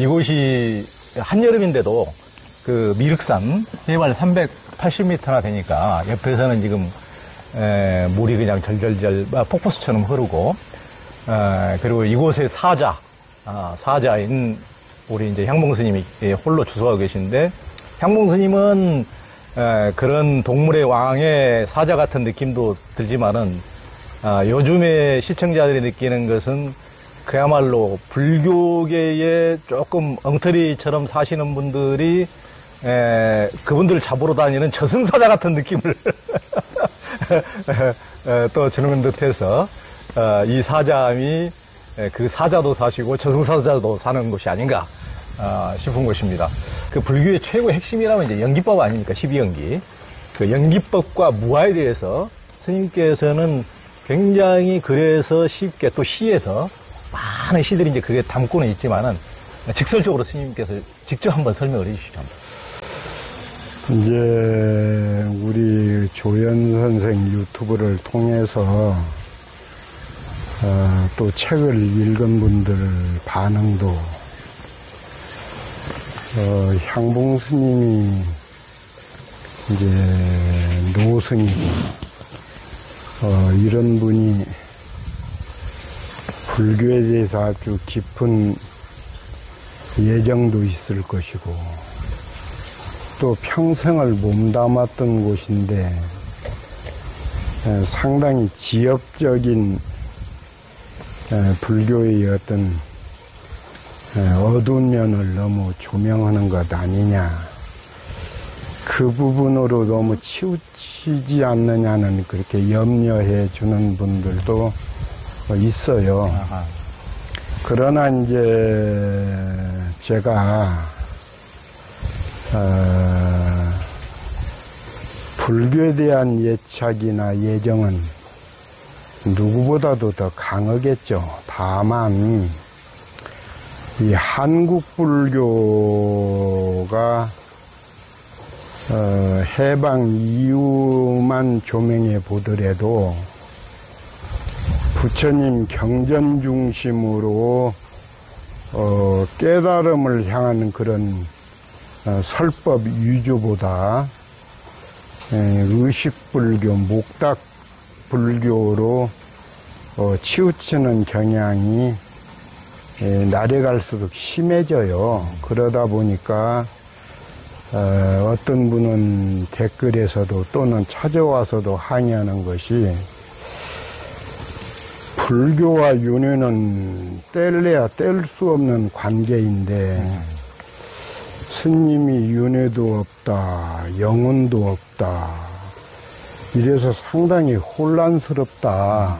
이곳이 한여름인데도 그 미륵산 해발 380m나 되니까 옆에서는 지금 물이 그냥 절절절 폭포수처럼 흐르고 그리고 이곳에 사자인 우리 이제 향봉 스님이 홀로 주소하고 계신데 향봉 스님은 그런 동물의 왕의 사자 같은 느낌도 들지만은 요즘에 시청자들이 느끼는 것은 그야말로 불교계에 조금 엉터리처럼 사시는 분들이 그분들을 잡으러 다니는 저승사자 같은 느낌을 또 주는 듯해서 이 사자함이 그 사자도 사시고 저승사자도 사는 곳이 아닌가 싶은 곳입니다. 그 불교의 최고 핵심이라면 이제 연기법 아닙니까? 12연기. 그 연기법과 무아에 대해서 스님께서는 굉장히 그래서 쉽게 또 시에서 많은 시들이 이제 그게 담고는 있지만은 직설적으로 스님께서 직접 한번 설명을 해주시죠. 이제 우리 조연 선생 유튜브를 통해서 또 책을 읽은 분들 반응도 향봉 스님이 이제 노승이고 이런 분이 불교에 대해서 아주 깊은 예정도 있을 것이고 또 평생을 몸담았던 곳인데 상당히 지엽적인 불교의 어떤 어두운 면을 너무 조명하는 것 아니냐, 그 부분으로 너무 치우치지 않느냐는 그렇게 염려해 주는 분들도 있어요. 아하. 그러나 이제 제가 불교에 대한 예착이나 예정은 누구보다도 더 강하겠죠. 다만 이 한국 불교가 해방 이후만 조명해 보더라도 부처님 경전 중심으로 깨달음을 향하는 그런 설법 유주보다 의식불교, 목닥불교로 치우치는 경향이 날에 갈수록 심해져요. 그러다 보니까 어떤 분은 댓글에서도 또는 찾아와서도 항의하는 것이 불교와 윤회는 뗄래야 뗄 수 없는 관계인데 스님이 윤회도 없다, 영혼도 없다, 이래서 상당히 혼란스럽다.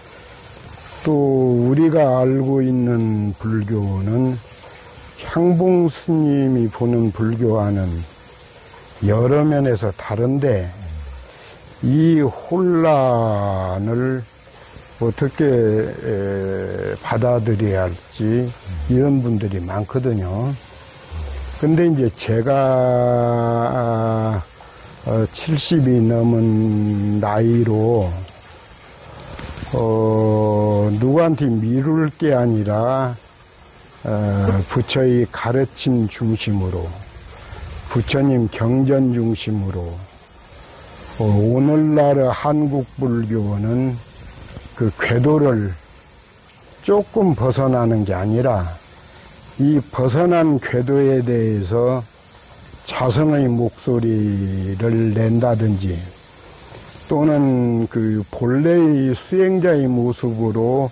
또 우리가 알고 있는 불교는 향봉 스님이 보는 불교와는 여러 면에서 다른데 이 혼란을 어떻게 받아들여야 할지 이런 분들이 많거든요. 근데 이제 제가 70이 넘은 나이로 누구한테 미룰 게 아니라 부처의 가르침 중심으로, 부처님 경전 중심으로 오늘날 한국 불교는 그 궤도를 조금 벗어나는 게 아니라 이 벗어난 궤도에 대해서 자성의 목소리를 낸다든지 또는 그 본래의 수행자의 모습으로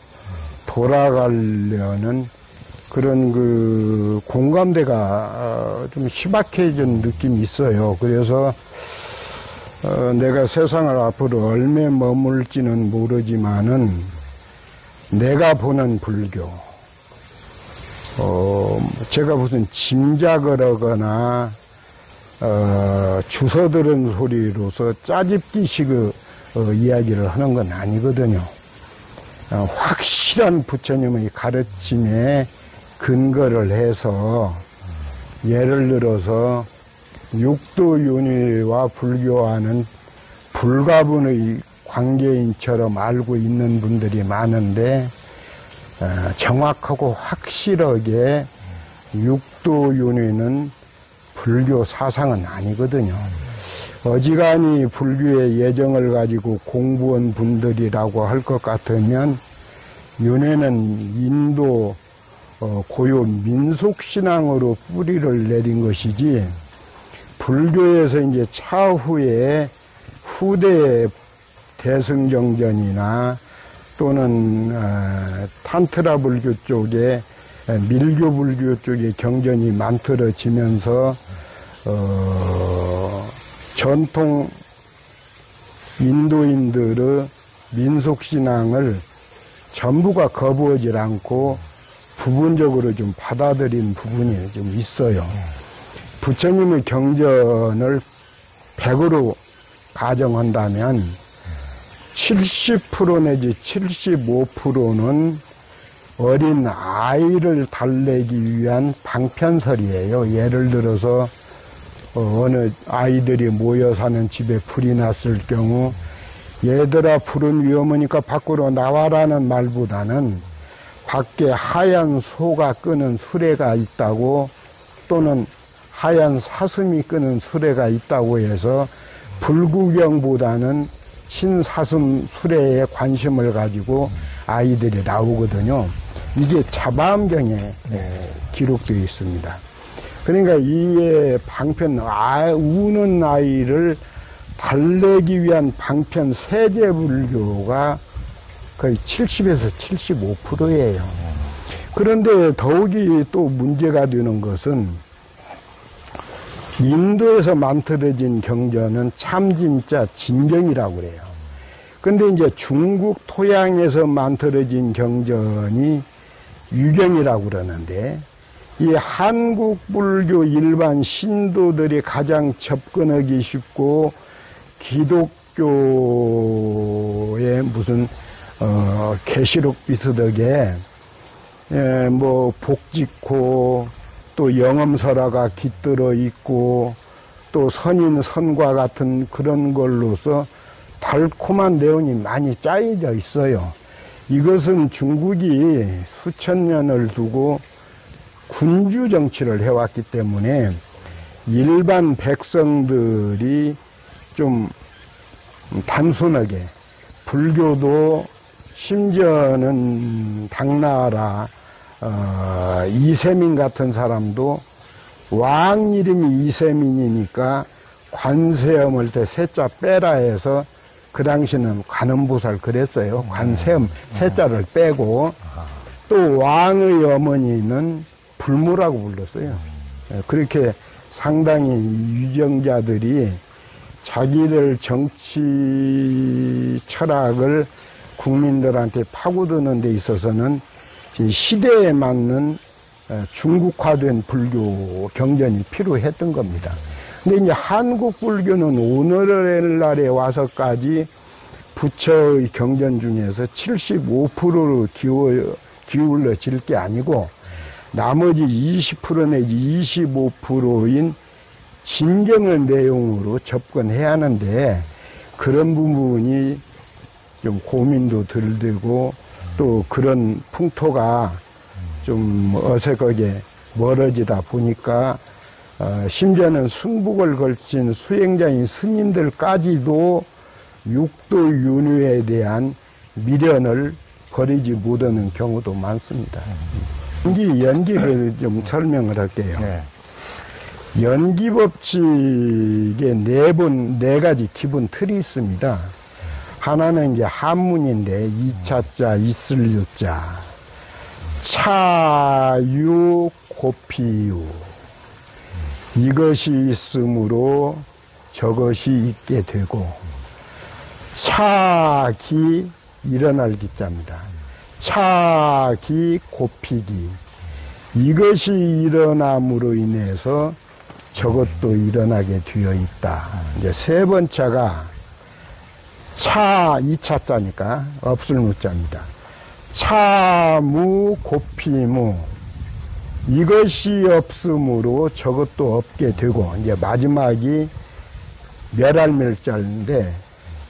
돌아가려는 그런 그 공감대가 좀 희박해진 느낌이 있어요. 그래서 내가 세상을 앞으로 얼마 머물지는 모르지만은 내가 보는 불교, 제가 무슨 짐작을 하거나 주워 들은 소리로서 짜집기식의 이야기를 하는 건 아니거든요. 확실한 부처님의 가르침에 근거를 해서 예를 들어서 육도윤회와 불교와는 불가분의 관계인처럼 알고 있는 분들이 많은데 정확하고 확실하게 육도윤회는 불교 사상은 아니거든요. 어지간히 불교의 예정을 가지고 공부한 분들이라고 할 것 같으면 윤회는 인도 고유 민속신앙으로 뿌리를 내린 것이지 불교에서 이제 차후에 후대 대승경전이나 또는 탄트라 불교 쪽에 밀교 불교 쪽에 경전이 만들어지면서 전통 인도인들의 민속신앙을 전부가 거부하지 않고 부분적으로 좀 받아들인 부분이 좀 있어요. 부처님의 경전을 100으로 가정한다면 70% 내지 75%는 어린 아이를 달래기 위한 방편설이에요. 예를 들어서 어느 아이들이 모여 사는 집에 불이 났을 경우 얘들아 불은 위험하니까 밖으로 나와라는 말보다는 밖에 하얀 소가 끄는 수레가 있다고 또는 하얀 사슴이 끄는 수레가 있다고 해서 불구경보다는 흰사슴 수레에 관심을 가지고 아이들이 나오거든요. 이게 자바암경에 기록되어 있습니다. 그러니까 이에 방편, 우는 아이를 달래기 위한 방편 세제불교가 거의 70에서 75%예요. 그런데 더욱이 또 문제가 되는 것은 인도에서 만들어진 경전은 참진짜 진경이라고 그래요. 근데 이제 중국 토양에서 만들어진 경전이 유경이라고 그러는데 이 한국 불교 일반 신도들이 가장 접근하기 쉽고 기독교의 무슨 계시록 비슷하게 뭐 복직호 또 영엄설화가 깃들어 있고 또 선인 선과 같은 그런 걸로서 달콤한 내용이 많이 짜여져 있어요. 이것은 중국이 수천 년을 두고 군주 정치를 해왔기 때문에 일반 백성들이 좀 단순하게 불교도 심지어는 당나라 이세민 같은 사람도 왕 이름이 이세민이니까 관세음 할 때 세자 빼라 해서 그 당시는 관음보살 그랬어요. 관세음 세자를 빼고 또 왕의 어머니는 불모라고 불렀어요. 그렇게 상당히 유정자들이 자기들 정치 철학을 국민들한테 파고드는 데 있어서는 시대에 맞는 중국화된 불교 경전이 필요했던 겁니다. 근데 이제 한국 불교는 오늘날에 와서까지 부처의 경전 중에서 75%로 기울어질 게 아니고 나머지 20% 내지 25%인 진경의 내용으로 접근해야 하는데 그런 부분이 좀 고민도 덜 되고 또 그런 풍토가 좀 어색하게 멀어지다 보니까 심지어는 승복을 걸친 수행자인 스님들까지도 육도 윤회에 대한 미련을 버리지 못하는 경우도 많습니다. 연기를 좀 설명을 할게요. 네. 연기법칙에 네 가지 기본 틀이 있습니다. 하나는 이제 한문인데 이차자, 있을유자, 차유, 고피유. 이것이 있으므로 저것이 있게 되고 차기 일어날 기자입니다. 차기 고피기 이것이 일어남으로 인해서 저것도 일어나게 되어 있다. 이제 세 번째가 차, 이차자니까 없을 무자입니다. 차무 고피무 이것이 없으므로 저것도 없게 되고 이제 마지막이 멸할멸자인데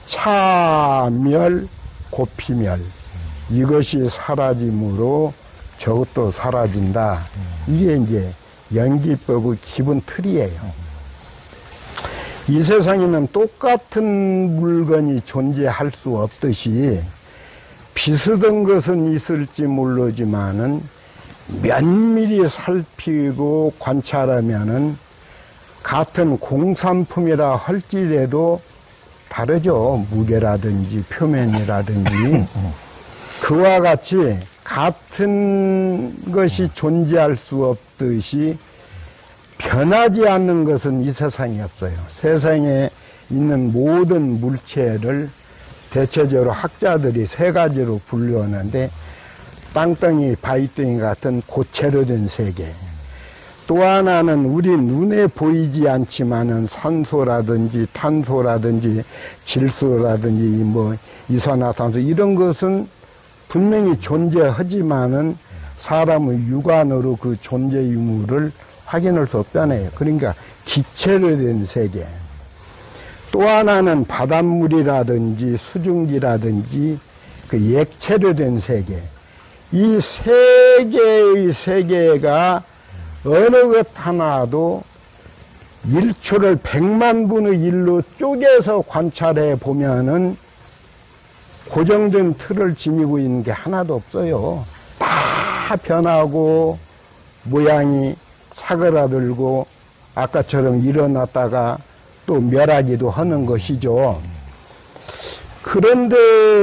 차멸 고피멸 이것이 사라짐으로 저것도 사라진다. 이게 이제 연기법의 기본 틀이에요. 이 세상에는 똑같은 물건이 존재할 수 없듯이 비슷한 것은 있을지 모르지만은 면밀히 살피고 관찰하면은 같은 공산품이라 할지라도 다르죠. 무게라든지 표면이라든지. 그와 같이 같은 것이 존재할 수 없듯이 변하지 않는 것은 이 세상에 없어요. 세상에 있는 모든 물체를 대체적으로 학자들이 세 가지로 분류하는데 땅덩이, 바위덩이 같은 고체로 된 세계. 또 하나는 우리 눈에 보이지 않지만은 산소라든지 탄소라든지 질소라든지 뭐 이산화탄소 이런 것은 분명히 존재하지만은 사람의 육안으로 그 존재 유무를 확인할 수 없잖아요. 그러니까 기체로 된 세계. 또 하나는 바닷물이라든지 수증기라든지 그 액체로 된 세계. 이 세 개의 세계가 어느 것 하나도 1초를 100만 분의 1로 쪼개서 관찰해 보면은 고정된 틀을 지니고 있는 게 하나도 없어요. 다 변하고 모양이 사그라들고 아까처럼 일어났다가 또 멸하기도 하는 것이죠. 그런데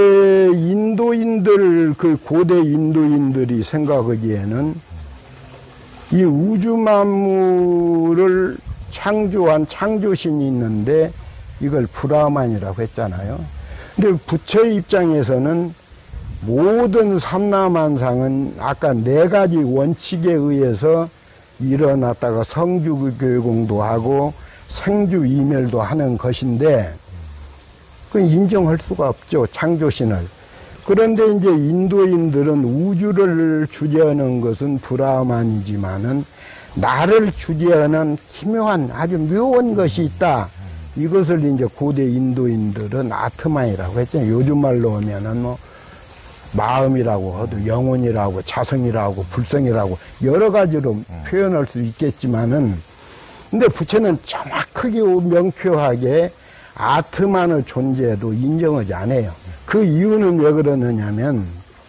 인도인들, 그 고대 인도인들이 생각하기에는 이 우주 만물을 창조한 창조신이 있는데 이걸 브라만이라고 했잖아요. 근데 부처의 입장에서는 모든 삼라만상은 아까 네 가지 원칙에 의해서 일어났다가 성주교공도 하고 생주이멸도 하는 것인데 그건 인정할 수가 없죠. 창조신을. 그런데 이제 인도인들은 우주를 주재하는 것은 브라만이지만은 나를 주재하는 기묘한 아주 묘한 것이 있다. 이것을 이제 고대 인도인들은 아트만이라고 했죠. 요즘 말로 하면은 뭐 마음이라고 해도 영혼이라고 자성이라고 불성이라고 여러 가지로 표현할 수 있겠지만은 근데 부처는 정확하게 명쾌하게 아트만의 존재도 인정하지 않아요. 그 이유는 왜 그러느냐면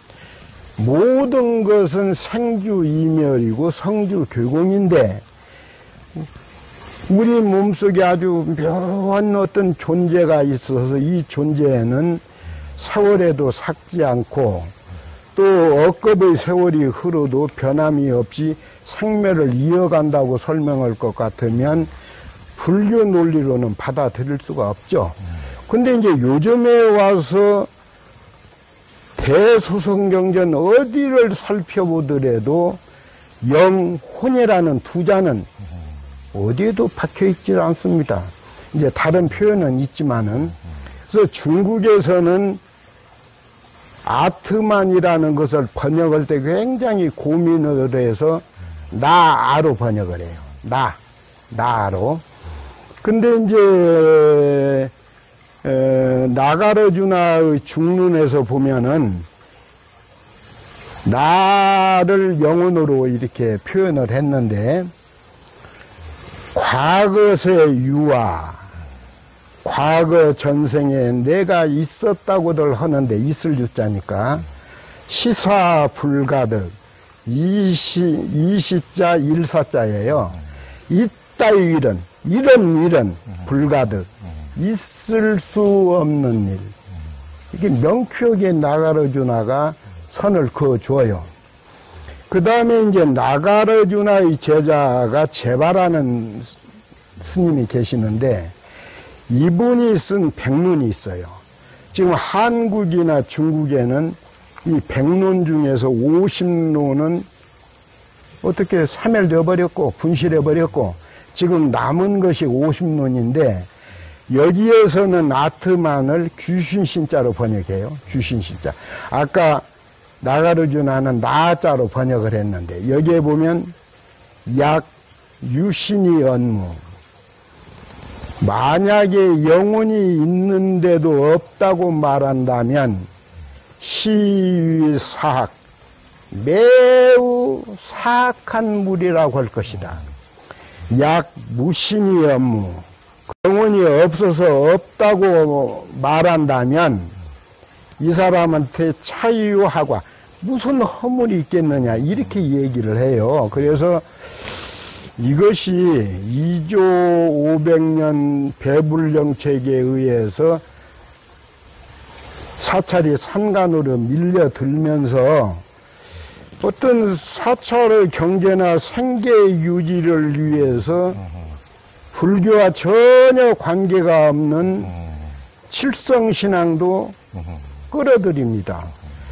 모든 것은 생주이멸이고 성주교공인데 우리 몸속에 아주 묘한 어떤 존재가 있어서 이 존재에는 세월에도 삭지 않고 또 억겁의 세월이 흐르도 변함이 없이 생매를 이어간다고 설명할 것 같으면 불교 논리로는 받아들일 수가 없죠. 근데 이제 요즘에 와서 대소성경전 어디를 살펴보더라도 영혼이라는 두 자는 어디에도 박혀 있지 않습니다. 이제 다른 표현은 있지만은 그래서 중국에서는 아트만이라는 것을 번역할 때 굉장히 고민을 해서 나아로 번역을 해요. 나아로. 근데 이제 나가르주나의 중론에서 보면은 나를 영혼으로 이렇게 표현을 했는데 과거의 유아, 과거 전생에 내가 있었다고들 하는데 있을 유자니까 시사 불가득 이시자 일사자예요. 이따위 일은 이런 일은 불가득 있을 수 없는 일. 이게 명쾌하게 나가르주나가 선을 그어줘요. 그 다음에 이제 나가르주나의 제자가 제바라는 스님이 계시는데 이분이 쓴 백론이 있어요. 지금 한국이나 중국에는 이 백론 중에서 50논은 어떻게 사멸되어 버렸고 분실해 버렸고 지금 남은 것이 50논인데 여기에서는 아트만을 귀신신자로 번역해요. 귀신신자. 아까 나가르주나는 나자로 번역을 했는데 여기에 보면 약 유신이 언무. 만약에 영혼이 있는데도 없다고 말한다면 시위사학 매우 사악한 물이라고 할 것이다. 약 무신이 업무, 영혼이 없어서 없다고 말한다면 이 사람한테 차유하과 무슨 허물이 있겠느냐 이렇게 얘기를 해요. 그래서 이것이 2조 500년 배불령책에 의해서 사찰이 산간으로 밀려들면서 어떤 사찰의 경제나 생계 유지를 위해서 불교와 전혀 관계가 없는 칠성신앙도 끌어들입니다.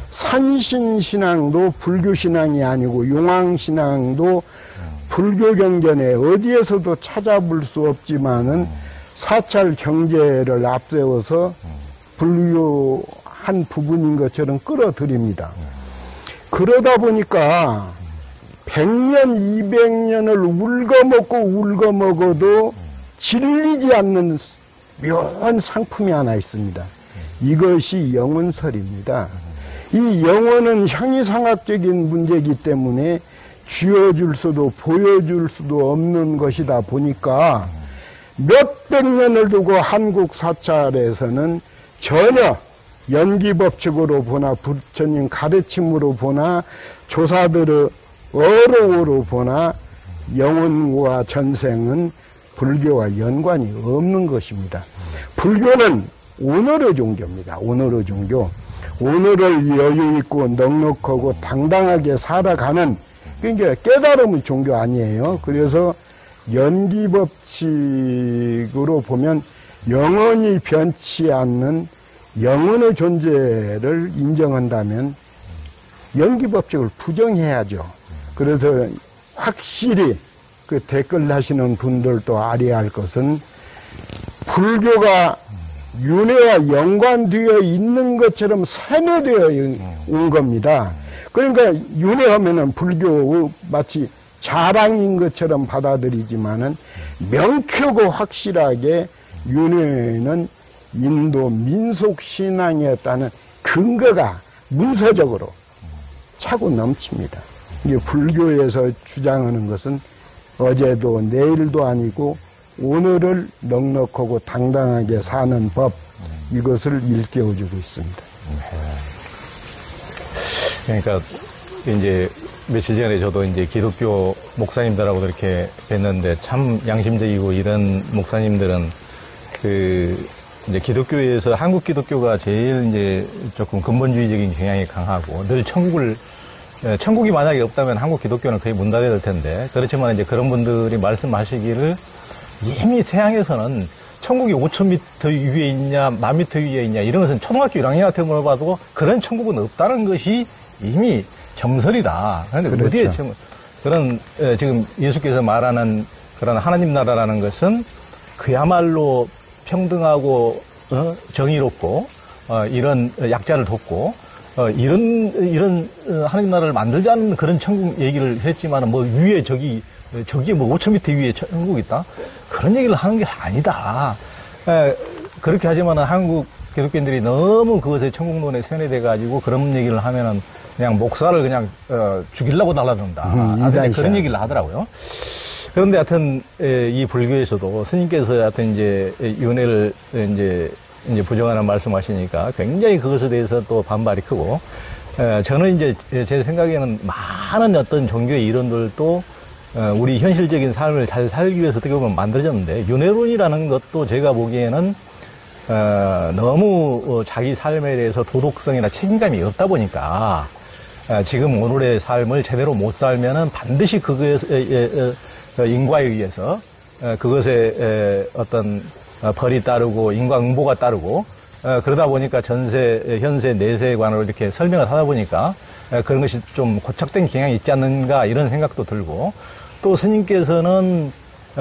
산신신앙도 불교신앙이 아니고 용왕신앙도 불교 경전에 어디에서도 찾아볼 수 없지만은 사찰 경제를 앞세워서 불교 한 부분인 것처럼 끌어들입니다. 그러다 보니까 100년, 200년을 울거먹어도 질리지 않는 묘한 상품이 하나 있습니다. 이것이 영혼설입니다. 이 영혼은 형이상학적인 문제이기 때문에 쥐어줄 수도 보여줄 수도 없는 것이다 보니까 몇백 년을 두고 한국 사찰에서는 전혀 연기법칙으로 보나 부처님 가르침으로 보나 조사들의 어록으로 보나 영혼과 전생은 불교와 연관이 없는 것입니다. 불교는 오늘의 종교입니다. 오늘의 종교. 오늘을 여유 있고 넉넉하고 당당하게 살아가는 그러니까 깨달음의 종교 아니에요. 그래서 연기법칙으로 보면 영원히 변치 않는 영혼의 존재를 인정한다면 연기법칙을 부정해야죠. 그래서 확실히 그 댓글 하시는 분들도 알아야 할 것은 불교가 윤회와 연관되어 있는 것처럼 세뇌되어 온 겁니다. 그러니까 윤회하면은 불교 마치 자랑인 것처럼 받아들이지만은 명쾌하고 확실하게 윤회는 인도 민속신앙이었다는 근거가 문서적으로 차고 넘칩니다. 이게 불교에서 주장하는 것은 어제도 내일도 아니고 오늘을 넉넉하고 당당하게 사는 법, 이것을 일깨워주고 있습니다. 그러니까 이제 며칠 전에 저도 이제 기독교 목사님들하고도 이렇게 뵀는데 참 양심적이고 이런 목사님들은 이제 기독교에서 한국 기독교가 제일 이제 조금 근본주의적인 경향이 강하고 늘 천국이 만약에 없다면 한국 기독교는 거의 문 닫아야 될 텐데 그렇지만 이제 그런 분들이 말씀하시기를 이미 서양에서는 천국이 5,000m 위에 있냐, 10,000m 위에 있냐, 이런 것은 초등학교 1학년한테 물어봐도 그런 천국은 없다는 것이 이미 정설이다. 그런데 그렇죠. 어디에 그런, 지금 예수께서 말하는 그런 하나님 나라라는 것은 그야말로 평등하고, 정의롭고, 이런 약자를 돕고, 이런 하나님 나라를 만들자는 그런 천국 얘기를 했지만, 뭐 위에 저기에 뭐 5,000m 위에 천국이 있다? 그런 얘기를 하는 게 아니다. 그렇게 하지만 한국 기독교인들이 너무 그것에 천국론에 세뇌돼가지고 그런 얘기를 하면은 그냥 목사를 그냥, 죽이려고 달라든다. 그런 얘기를 하더라고요. 그런데 하여튼, 이 불교에서도 스님께서 하여튼 이제 윤회를 이제 부정하는 말씀하시니까 굉장히 그것에 대해서 또 반발이 크고, 저는 이제 제 생각에는 많은 어떤 종교의 이론들도 우리 현실적인 삶을 잘 살기 위해서 어떻게 보면 만들어졌는데, 윤회론이라는 것도 제가 보기에는, 너무 자기 삶에 대해서 도덕성이나 책임감이 없다 보니까, 지금 오늘의 삶을 제대로 못 살면은 반드시 그것에, 인과에 의해서, 그것에 어떤 벌이 따르고, 인과응보가 따르고, 그러다 보니까 현세, 내세관으로 이렇게 설명을 하다 보니까, 그런 것이 좀 고착된 경향이 있지 않는가, 이런 생각도 들고, 또 스님께서는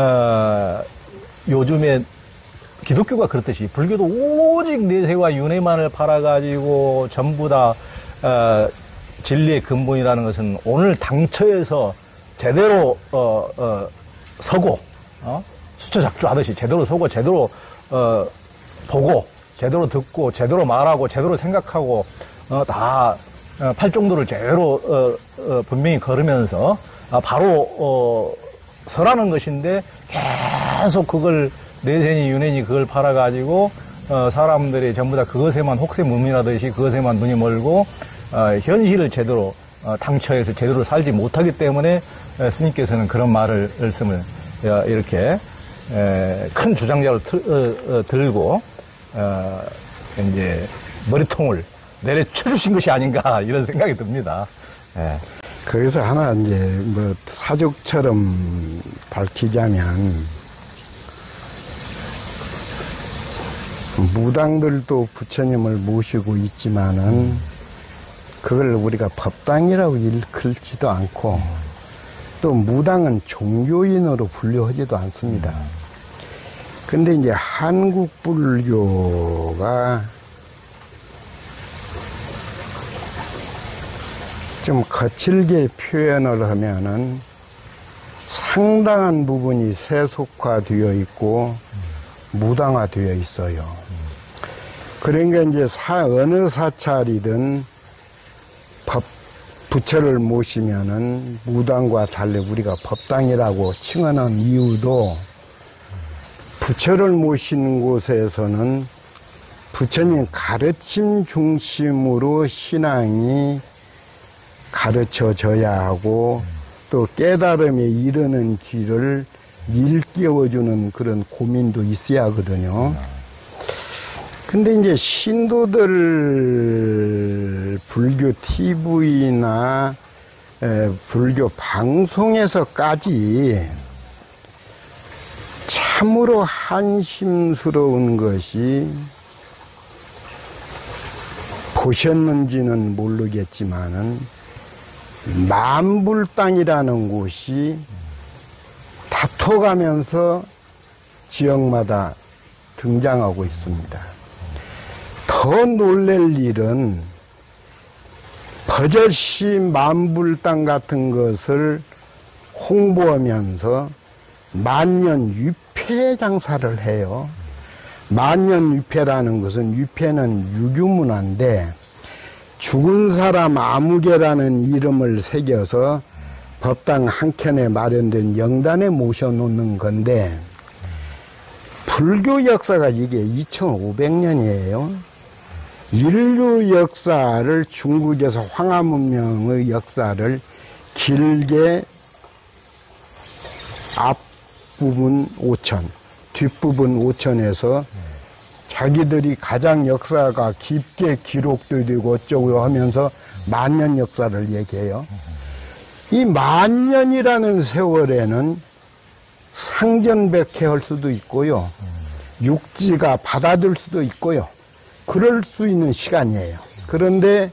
요즘에 기독교가 그렇듯이 불교도 오직 내세와 윤회만을 팔아가지고 전부 다 진리의 근본이라는 것은 오늘 당처에서 제대로 서고 수처작주하듯이 제대로 서고 제대로 보고 제대로 듣고 제대로 말하고 제대로 생각하고 다 팔정도를 제대로 분명히 걸으면서 바로 서라는 것인데 계속 그걸 내세니 유년이 그걸 팔아가지고 사람들이 전부 다 그것에만 혹세무민하듯이 그것에만 눈이 멀고 현실을 제대로 당처에서 제대로 살지 못하기 때문에 스님께서는 그런 말씀을 이렇게 큰 주장자를 들고 이제 머리통을 내려쳐주신 것이 아닌가 이런 생각이 듭니다. 예. 거기서 하나 이제 뭐 사족처럼 밝히자면 무당들도 부처님을 모시고 있지만은 그걸 우리가 법당이라고 일컬지도 않고 또 무당은 종교인으로 분류하지도 않습니다. 근데 이제 한국 불교가 좀 거칠게 표현을 하면은 상당한 부분이 세속화되어 있고 무당화되어 있어요. 그러니까 이제 어느 사찰이든 부처를 모시면은 무당과 달리 우리가 법당이라고 칭하는 이유도 부처를 모신 곳에서는 부처님 가르침 중심으로 신앙이 가르쳐져야 하고 또 깨달음에 이르는 길을 일깨워주는 그런 고민도 있어야 하거든요. 근데 이제 신도들 불교 TV나 불교 방송에서까지 참으로 한심스러운 것이 보셨는지는 모르겠지만은 만불당이라는 곳이 다퉈가면서 지역마다 등장하고 있습니다. 더 놀랄 일은 버젓이 만불당 같은 것을 홍보하면서 만년유패 장사를 해요. 만년유패라는 것은 유패는 유교문화인데 죽은 사람 아무개라는 이름을 새겨서 법당 한켠에 마련된 영단에 모셔놓는 건데 불교 역사가 이게 2500년이에요. 인류 역사를 중국에서 황하문명의 역사를 길게 앞부분 5천, 뒷부분 5천에서 자기들이 가장 역사가 깊게 기록되고 어쩌고 하면서 만년 역사를 얘기해요. 이 만년이라는 세월에는 상전백회할 수도 있고요. 육지가 받아들 수도 있고요. 그럴 수 있는 시간이에요. 그런데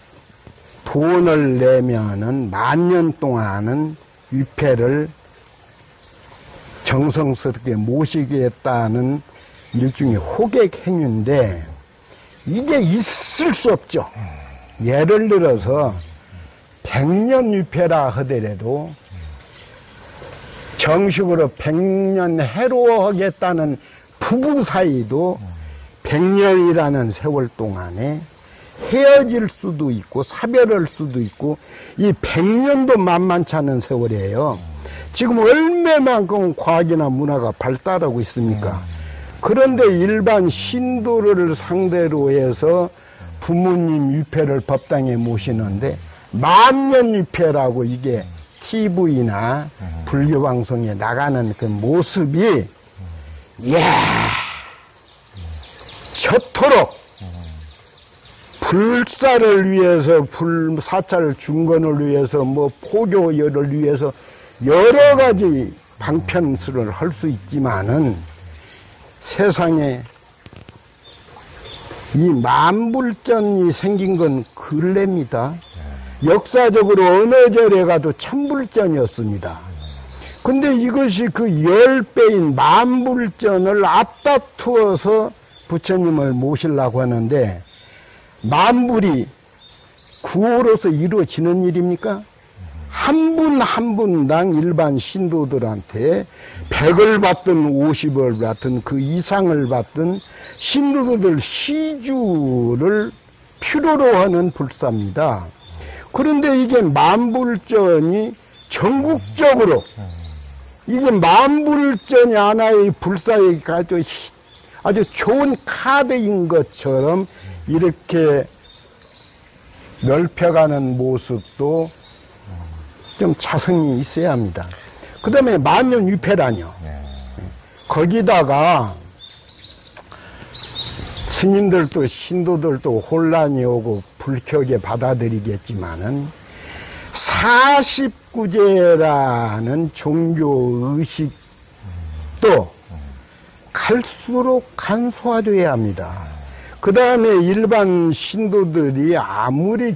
돈을 내면은 만년 동안은 위패를 정성스럽게 모시겠다는 일종의 호객 행위인데 이게 있을 수 없죠. 예를 들어서 100년 위패라 하더라도 정식으로 100년 해로하겠다는 부부 사이도 100년이라는 세월 동안에 헤어질 수도 있고 사별할 수도 있고 이 100년도 만만치 않은 세월이에요. 지금 얼마만큼 과학이나 문화가 발달하고 있습니까? 그런데 일반 신도를 상대로 해서 부모님 유패를 법당에 모시는데 만년 유패라고 이게 TV나 불교 방송에 나가는 그 모습이 이야 저토록 불사를 위해서 불사찰 중건을 위해서 뭐 포교를 위해서 여러 가지 방편수를 할 수 있지만은 세상에 이 만불전이 생긴 건 근래입니다. 역사적으로 어느 절에 가도 천불전이었습니다. 근데 이것이 그 10배인 만불전을 앞다투어서 부처님을 모시려고 하는데 만불이 구호로서 이루어지는 일입니까? 한 분 한 분당 일반 신도들한테 100을 받든 50을 받든 그 이상을 받든 신도들 시주를 필요로 하는 불사입니다. 그런데 이게 만불전이 전국적으로 이게 만불전이 하나의 불사의 아주 좋은 카드인 것처럼 이렇게 넓혀가는 모습도 좀 자성이 있어야 합니다. 그 다음에 만년위패라뇨. 거기다가 스님들도 신도들도 혼란이 오고 불쾌하게 받아들이겠지만은 49제라는 종교의식도 갈수록 간소화되어야 합니다. 그 다음에 일반 신도들이 아무리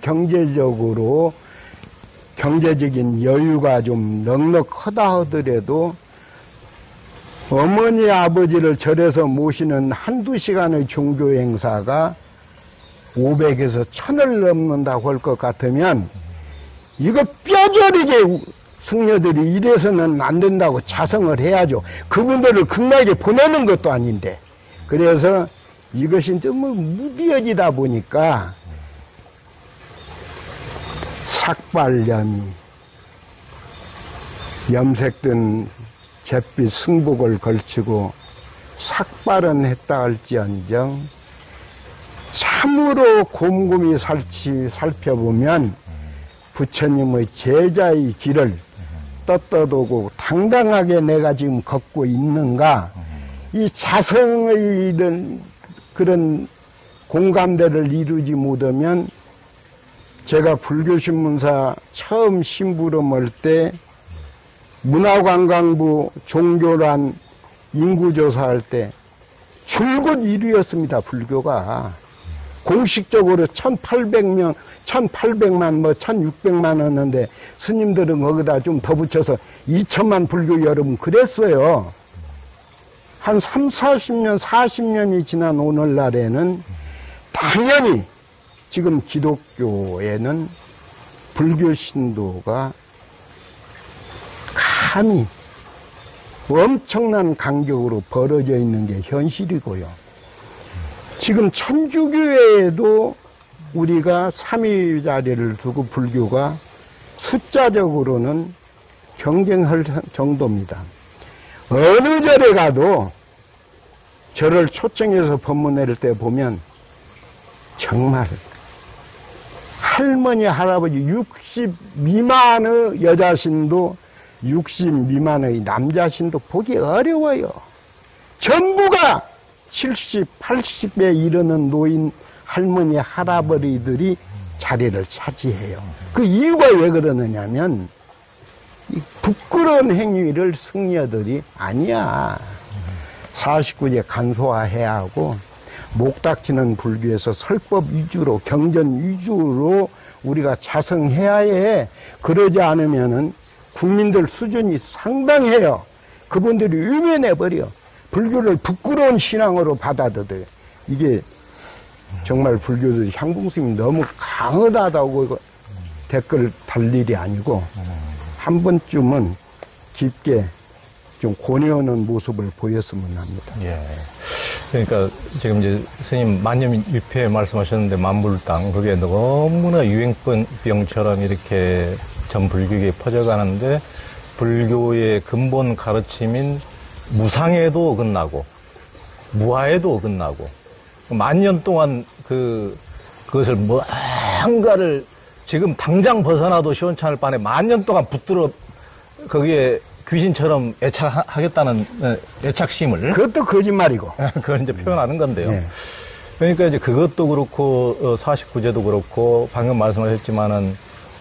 경제적인 여유가 좀 넉넉하다 하더라도 어머니 아버지를 절에서 모시는 한두 시간의 종교 행사가 500에서 1000을 넘는다고 할 것 같으면 이거 뼈저리게 승려들이 이래서는 안 된다고 자성을 해야죠. 그분들을 극락에 보내는 것도 아닌데. 그래서 이것이 좀 무디어지다 보니까 삭발염이 염색된 잿빛 승복을 걸치고 삭발은 했다 할지언정 참으로 곰곰이 살펴보면 부처님의 제자의 길을 떳떳하고 당당하게 내가 지금 걷고 있는가, 이 자성의 그런 공감대를 이루지 못하면, 제가 불교신문사 처음 심부름할 때 문화관광부 종교란 인구조사할 때 줄곧 1위였습니다. 불교가 공식적으로 1800명 1800만 1600만 했는데 스님들은 거기다 좀 더 붙여서 2000만 불교 여러분 그랬어요. 한 40년 40년이 지난 오늘날에는 당연히 지금 기독교에는 불교 신도가 감히 엄청난 간격으로 벌어져 있는 게 현실이고요. 지금 천주교회에도 우리가 3위 자리를 두고 불교가 숫자적으로는 경쟁할 정도입니다. 어느 절에 가도 절을 초청해서 법문할 때 보면 정말 할머니, 할아버지 60 미만의 여자신도 60 미만의 남자신도 보기 어려워요. 전부가 70, 80에 이르는 노인 할머니, 할아버지들이 자리를 차지해요. 그 이유가 왜 그러느냐면 이 부끄러운 행위를 승려들이 아니야. 49제 간소화해야 하고 목닥치는 불교에서 설법 위주로 경전 위주로 우리가 자성해야 해. 그러지 않으면은 국민들 수준이 상당해요. 그분들이 외면해버려. 불교를 부끄러운 신앙으로 받아들여요. 이게 정말 불교들 향봉스님이 너무 강하다고 댓글 달 일이 아니고 한 번쯤은 깊게 좀 고뇌하는 모습을 보였으면 합니다. 예. 그러니까 지금 이제 스님 만념위패 말씀하셨는데 만불당 그게 너무나 유행병처럼 이렇게 전 불교계에 퍼져가는데 불교의 근본 가르침인 무상에도 어긋나고 무아에도 어긋나고 만년 동안 그것을 뭔가를 지금 당장 벗어나도 시원찮을 바에 만년 동안 붙들어 거기에 귀신처럼 애착하겠다는 애착심을. 그것도 거짓말이고. 그걸 이제 표현하는 건데요. 네. 그러니까 이제 그것도 그렇고, 49제도 그렇고, 방금 말씀하셨지만은,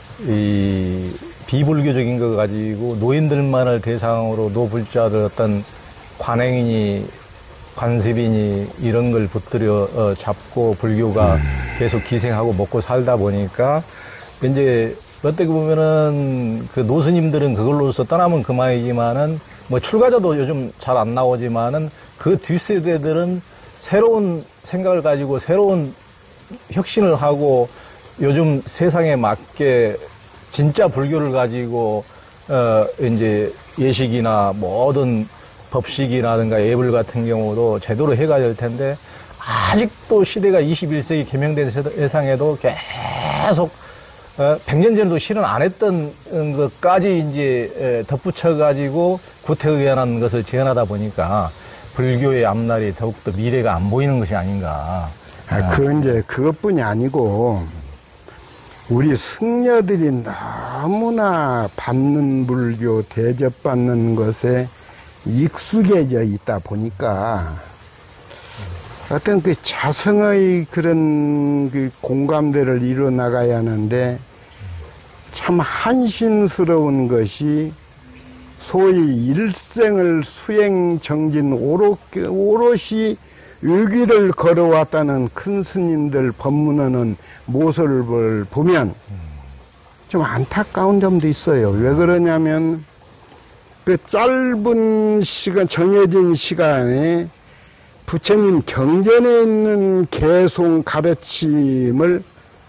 이 비불교적인 거 가지고 노인들만을 대상으로 노불자들 어떤 관행이니, 관습이니 이런 걸 붙들여 잡고 불교가 계속 기생하고 먹고 살다 보니까 이제 어떻게 보면은 그 노스님들은 그걸로서 떠나면 그만이지만은 뭐 출가자도 요즘 잘 안 나오지만은 그 뒷세대들은 새로운 생각을 가지고 새로운 혁신을 하고 요즘 세상에 맞게 진짜 불교를 가지고 이제 예식이나 모든 법식이라든가 예불 같은 경우도 제대로 해가 될 텐데 아직도 시대가 21세기 개명된 세상에도 계속 100년 전에도 실현 안 했던 것까지 이제 덧붙여가지고 구태의연한 것을 지어하다 보니까 불교의 앞날이 더욱더 미래가 안 보이는 것이 아닌가. 이제 그것뿐이 아니고 우리 승려들이 너무나 받는 불교, 대접받는 것에 익숙해져 있다 보니까 어떤 그 자성의 그런 그 공감대를 이뤄 나가야 하는데 참 한심스러운 것이 소위 일생을 수행 정진 오롯이 의기를 걸어왔다는 큰 스님들 법문하는 모습을 보면 좀 안타까운 점도 있어요. 왜 그러냐면 그 짧은 시간, 정해진 시간에 부처님 경전에 있는 개송 가르침을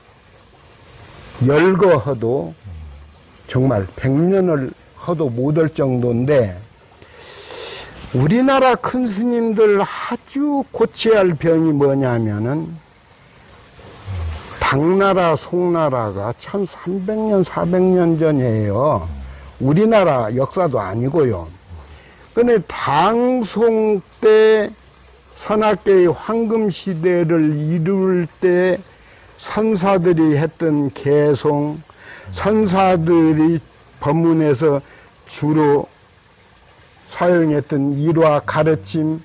열거해도 정말 100년을 해도 못할 정도인데 우리나라 큰 스님들 아주 고쳐야 할 병이 뭐냐면은 당나라, 송나라가 1300년, 400년 전이에요. 우리나라 역사도 아니고요. 근데 당송 때 선악계의 황금시대를 이룰 때 선사들이 했던 개송, 선사들이 법문에서 주로 사용했던 일화 가르침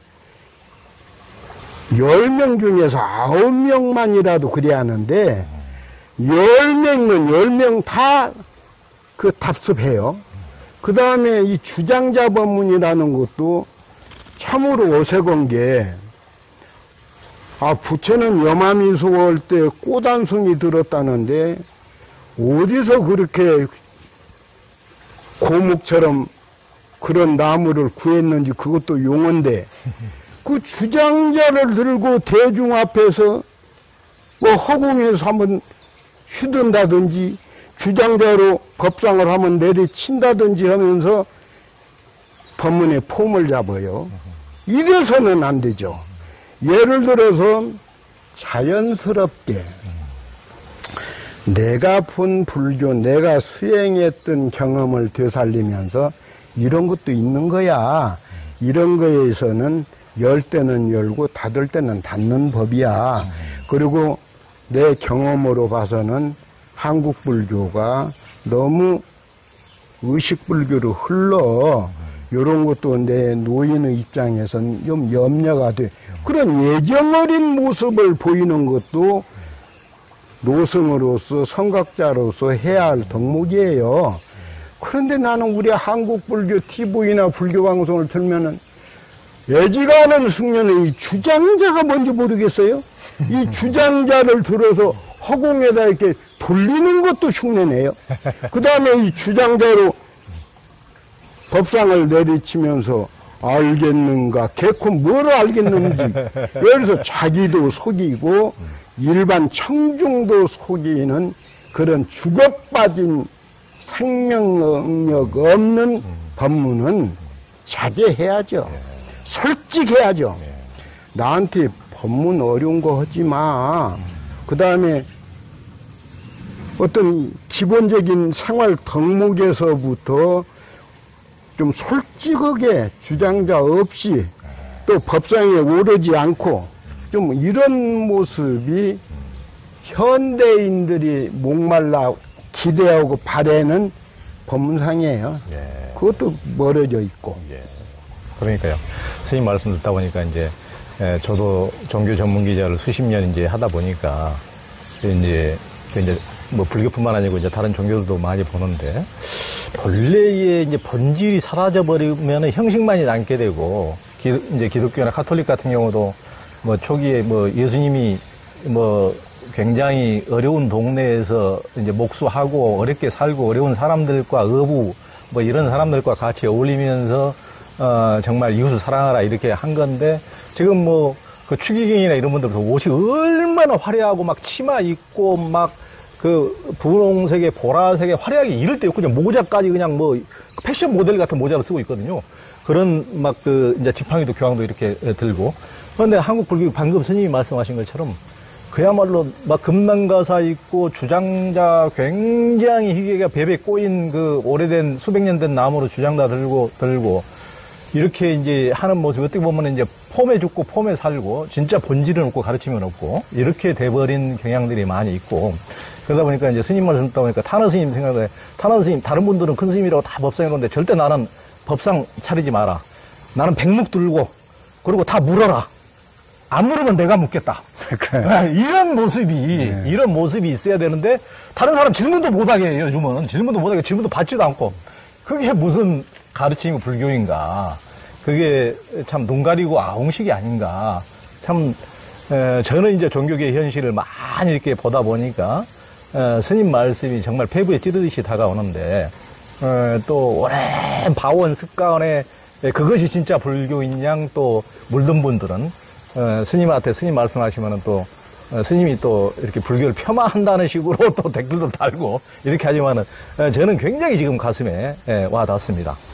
10명 중에서 9명만이라도 그래야 하는데 10명은 10명 다 그 답습해요. 그 다음에 이 주장자 법문이라는 것도 참으로 어색한 게 부처는 염화미소 할 때 꽃한송이 들었다는데 어디서 그렇게 고목처럼 그런 나무를 구했는지 그것도 용어인데 그 주장자를 들고 대중 앞에서 뭐 허공에서 한번 휘둔다든지 주장자로 법상을 하면 내리친다든지 하면서 법문의 폼을 잡아요. 이래서는 안 되죠. 예를 들어서 자연스럽게 내가 본 불교, 내가 수행했던 경험을 되살리면서 이런 것도 있는 거야. 이런 거에서는 열 때는 열고 닫을 때는 닫는 법이야. 그리고 내 경험으로 봐서는 한국 불교가 너무 의식 불교로 흘러. 이런 것도 내 노인의 입장에서는 좀 염려가 돼. 그런 예정 어린 모습을 보이는 것도 노승으로서 성각자로서 해야 할 덕목이에요. 그런데 나는 우리 한국 불교 TV나 불교 방송을 틀면은 애지간한 승려는 이 주장자가 뭔지 모르겠어요. 이 주장자를 들어서 허공에다 이렇게 돌리는 것도 흉내내요. 그 다음에 이 주장자로 법상을 내리치면서 알겠는가, 개코 뭘 알겠는지, 예를 들어서 자기도 속이고 일반 청중도 속이는 그런 죽어빠진 생명력 없는 법문은 자제해야죠. 솔직해야죠. 나한테 법문 어려운 거 하지 마. 그 다음에 어떤 기본적인 생활 덕목에서부터 좀 솔직하게 주장자 없이 또 법상에 오르지 않고 좀 이런 모습이 현대인들이 목말라 기대하고 바라는 법문상이에요. 예. 그것도 멀어져 있고. 예. 그러니까요. 선생님 말씀 듣다 보니까 이제 저도 종교 전문 기자를 수십 년 이제 하다 보니까 이제 뭐 불교뿐만 아니고 이제 다른 종교들도 많이 보는데 본래의 이제 본질이 사라져버리면 형식만이 남게 되고 이제 기독교나 카톨릭 같은 경우도 뭐 초기에 뭐 예수님이 뭐 굉장히 어려운 동네에서 이제 목수하고 어렵게 살고 어려운 사람들과 어부 뭐 이런 사람들과 같이 어울리면서 정말 이웃을 사랑하라 이렇게 한 건데 지금 뭐 그 추기경이나 이런 분들도 옷이 얼마나 화려하고 막 치마 입고 막 그 분홍색에 보라색에 화려하게 이럴 때 없고 그냥 모자까지 그냥 뭐 패션 모델 같은 모자를 쓰고 있거든요. 그런 막 이제 지팡이도 교황도 이렇게 들고. 그런데 한국 불교 방금 스님이 말씀하신 것처럼 그야말로 막 금난가사 있고 주장자 굉장히 희귀가 베베 꼬인 그 오래된 수백 년 된 나무로 주장자 들고 이렇게 이제 하는 모습 어떻게 보면 이제 폼에 죽고 폼에 살고 진짜 본질은 없고 가르침은 없고 이렇게 돼버린 경향들이 많이 있고 그러다 보니까 이제 스님 말씀 듣다 보니까 타나 스님 생각에 타나 스님 다른 분들은 큰 스님이라고 다 법상에 놓는데 절대 나는 법상 차리지 마라. 나는 백묵 들고 그리고 다 물어라. 안 물으면 내가 묻겠다. 이런 모습이 있어야 되는데 다른 사람 질문도 못하게 해요. 요즘은 질문도 못하게 질문도 받지도 않고 그게 무슨 가르침이 불교인가. 그게 참 눈 가리고 아웅식이 아닌가. 참 저는 이제 종교계의 현실을 많이 이렇게 보다 보니까 스님 말씀이 정말 폐부에 찌르듯이 다가오는데 또 오랜 바원 습관에 그것이 진짜 불교인 양 또 물든 분들은 스님한테 스님 말씀하시면은 또 스님이 또 이렇게 불교를 폄하한다는 식으로 또 댓글도 달고 이렇게 하지만은 저는 굉장히 지금 가슴에 와 닿습니다.